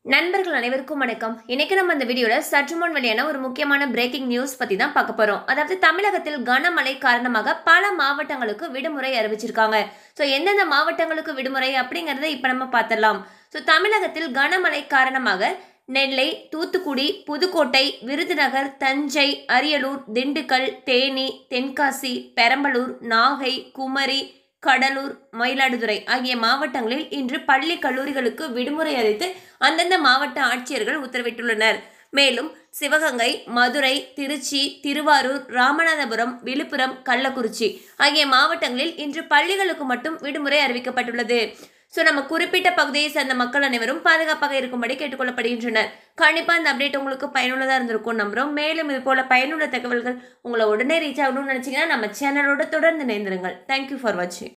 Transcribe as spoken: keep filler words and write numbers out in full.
நண்பர்கள் அனைவருக்கும் வணக்கம். இன்னைக்கு நம்ம இந்த வீடியோல சற்று முன் வெளியான ஒரு முக்கியமான பிரேக்கிங் நியூஸ் பத்தி தான் பார்க்க போறோம். அதாவது தமிழகத்தில் கனமழை காரணமாக பல மாவட்டங்களுக்கு விடுமுறை அறிவிச்சிருக்காங்க. ஸோ எந்தெந்த மாவட்டங்களுக்கு விடுமுறை அப்படிங்கறத இப்ப நம்ம பார்த்துடலாம். ஸோ தமிழகத்தில் கனமழை காரணமாக நெல்லை, தூத்துக்குடி, புதுக்கோட்டை, விருதுநகர், தஞ்சை, அரியலூர், திண்டுக்கல், தேனி, தென்காசி, பெரம்பலூர், நாகை, குமரி, கடலூர், மயிலாடுதுறை ஆகிய மாவட்டங்களில் இன்று பள்ளி கல்லூரிகளுக்கு விடுமுறை அறிவித்து அந்தந்த மாவட்ட ஆட்சியர்கள் உத்தரவிட்டுள்ளனர். மேலும் சிவகங்கை, மதுரை, திருச்சி, திருவாரூர், ராமநாதபுரம், விழுப்புரம், கள்ளக்குறிச்சி ஆகிய மாவட்டங்களில் இன்று பள்ளிகளுக்கு மட்டும் விடுமுறை அறிவிக்கப்பட்டுள்ளது. ஸோ நம்ம குறிப்பிட்ட பகுதியை சேர்ந்த மக்கள் அனைவரும் பாதுகாப்பாக இருக்கும்படி கேட்டுக்கொள்ளப்படுகின்றனர். கண்டிப்பாக இந்த அப்டேட் உங்களுக்கு பயனுள்ளதாக இருந்திருக்கும் நம்புறோம். மேலும் இது போல பயனுள்ள தகவல்கள் உங்களை உடனே ரீச் ஆகணும்னு நினைச்சீங்கன்னா நம்ம சேனலோட தொடர்ந்து இணைந்திருங்கள். தேங்க்யூ ஃபார் வாட்சிங்.